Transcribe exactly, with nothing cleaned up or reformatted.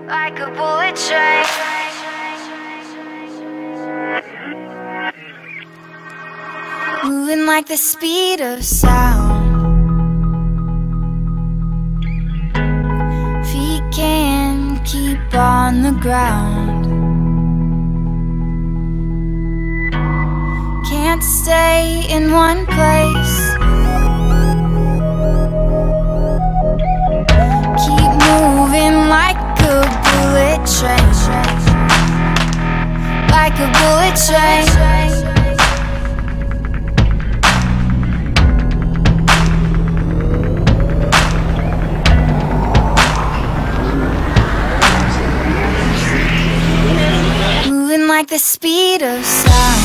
like a bullet train. Moving like the speed of sound. Feet can't keep on the ground. Can't stay in one place. Keep moving like a bullet train. Like a bullet train. Moving like the speed of sound.